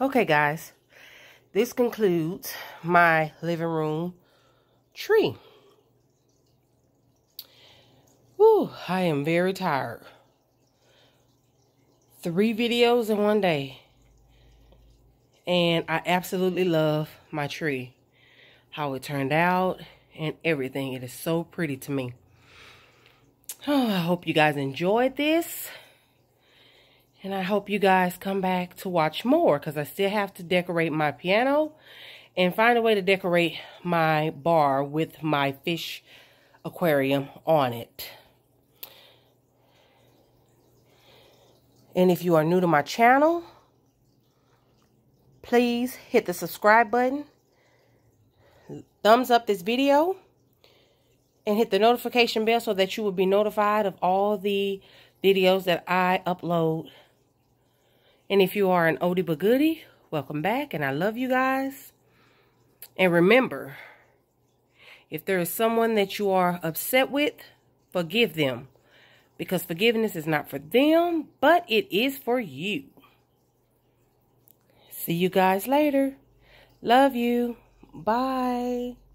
Okay, guys, this concludes my living room tree. Whew, I am very tired. 3 videos in one day. And I absolutely love my tree. How it turned out and everything. It is so pretty to me. Oh, I hope you guys enjoyed this. And I hope you guys come back to watch more, because I still have to decorate my piano and find a way to decorate my bar with my fish aquarium on it. And if you are new to my channel, please hit the subscribe button, thumbs up this video, and hit the notification bell so that you will be notified of all the videos that I upload. And if you are an oldie but goodie, welcome back, and I love you guys. And remember, if there is someone that you are upset with, forgive them. Because forgiveness is not for them, but it is for you. See you guys later. Love you. Bye.